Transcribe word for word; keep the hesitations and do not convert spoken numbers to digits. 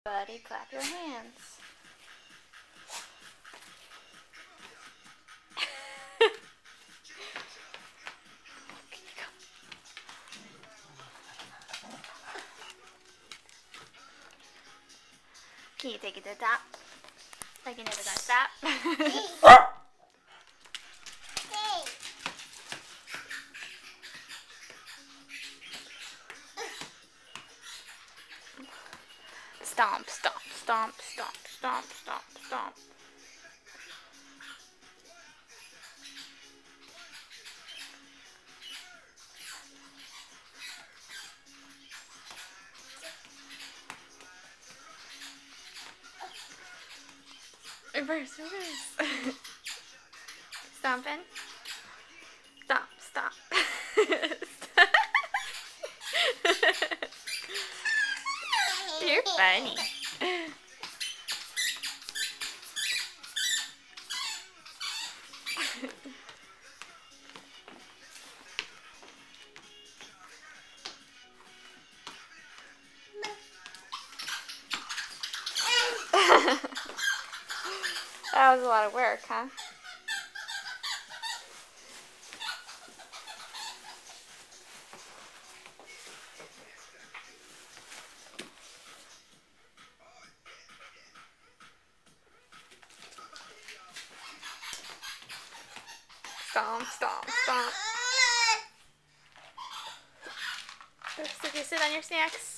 Buddy, clap your hands. Can you take it to the top? Like you're never gonna stop? Stomp, stomp, stomp, stomp, stomp, stomp, stomp. Reverse, reverse. Stomping. Stomp, stomp. You're funny. That was a lot of work, huh? Stomp, stomp, stomp. So you sit on your snacks.